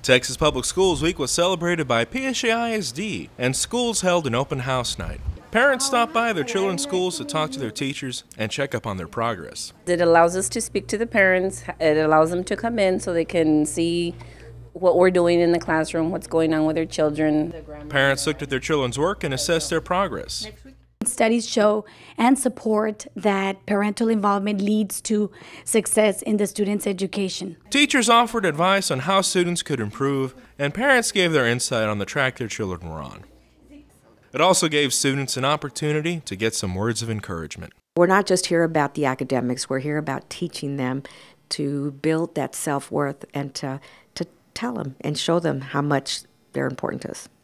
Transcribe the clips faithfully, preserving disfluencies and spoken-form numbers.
Texas Public Schools Week was celebrated by P S J A I S D, and schools held an open house night. Parents stopped by their children's schools to talk to their teachers and check up on their progress. It allows us to speak to the parents. It allows them to come in so they can see what we're doing in the classroom, what's going on with their children. Parents looked at their children's work and assessed their progress. Studies show and support that parental involvement leads to success in the student's education. Teachers offered advice on how students could improve, and parents gave their insight on the track their children were on. It also gave students an opportunity to get some words of encouragement. We're not just here about the academics, we're here about teaching them to build that self-worth and to, to tell them and show them how much they're important to us.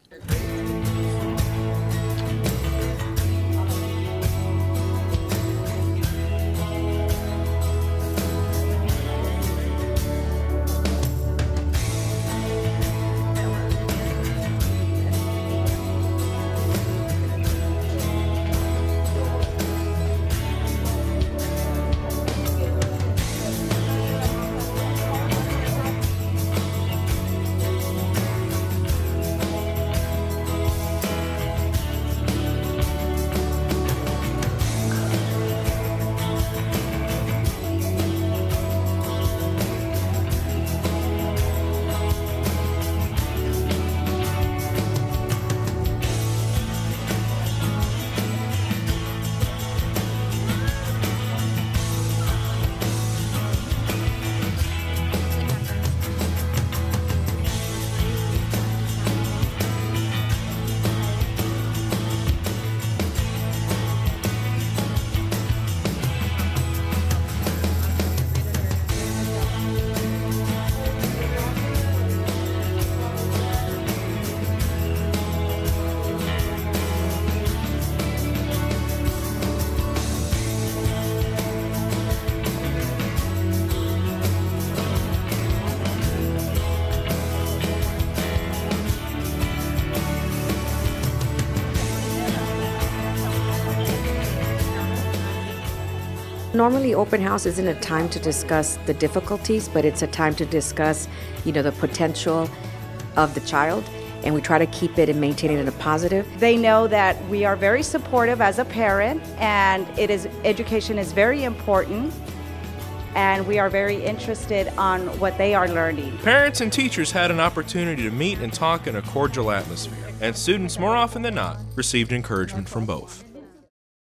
Normally, open house isn't a time to discuss the difficulties, but it's a time to discuss, you know, the potential of the child, and we try to keep it and maintain it in a positive. They know that we are very supportive as a parent, and it is education is very important, and we are very interested on what they are learning. Parents and teachers had an opportunity to meet and talk in a cordial atmosphere, and students, more often than not, received encouragement from both.